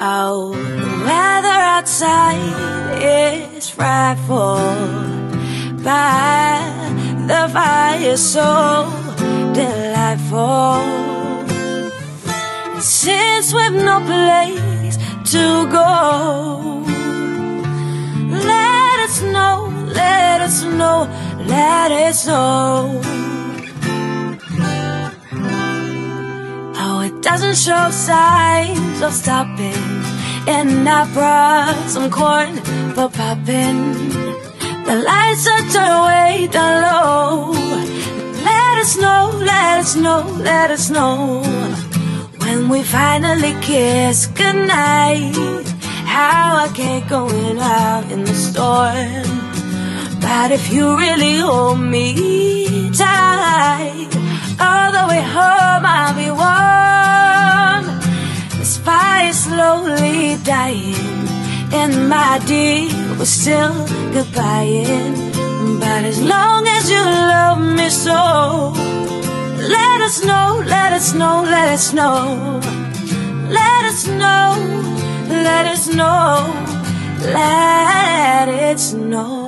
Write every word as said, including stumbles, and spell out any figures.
Oh, the weather outside is frightful, but the fire is so delightful. Since we've no place to go, let us know, let us know, let us know. Oh, it doesn't show signs of stopping, and I brought some corn for popping. The lights are turned way down low. Let us know, let us know, let us know, when we finally kiss goodnight, how I can't go in out in the storm. But if you really hold me tight, all the way home I'll be warm. This fire slowly dying, and my dear, we're still goodbying. But as long as you love me so, let us know, let us know, let us know. Let us know, let us know, let us know.